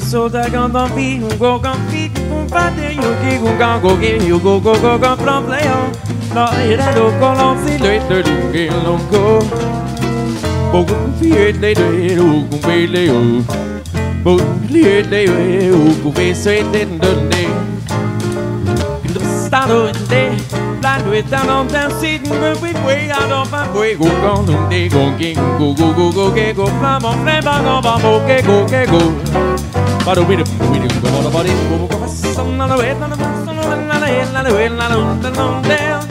so that on the feet, go on feet, but there you go, go, from play on. No, it ain't no call on, see later, you get along go. But phía đây đây cũng về đây but phía đây cũng về xoay đến đơn đây. Start on day, blind with down on down sitting with way out of my way. Go on day, go fly on flame on go. But we do go on about it. Go some on the way, on the way, on the down.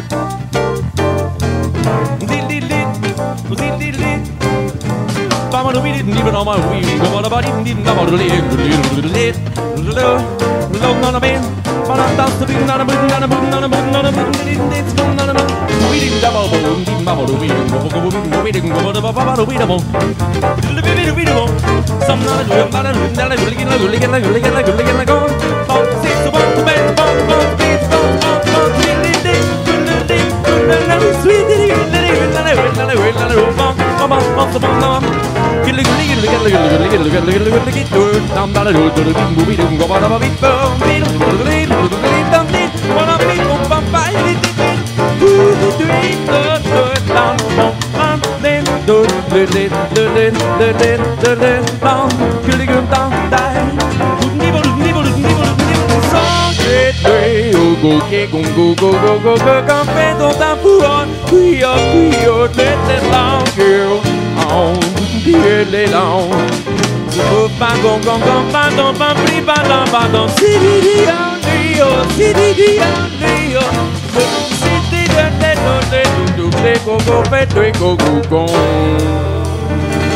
Bama do we didn't even know my wheel. Go on about it, didn't know about it. On a man, but I'm down to be not a boot, not a boot, not a boot, not a boot, it's not a boot. We didn't double, didn't bubble, we didn't go to Baba, we don't. Some not a good, not a good, not a good, go. Six to one to bed, go, café dans ta fourre, cuillot, let long girl, on, les longs. Je peux pas pardon, pardon, City, go,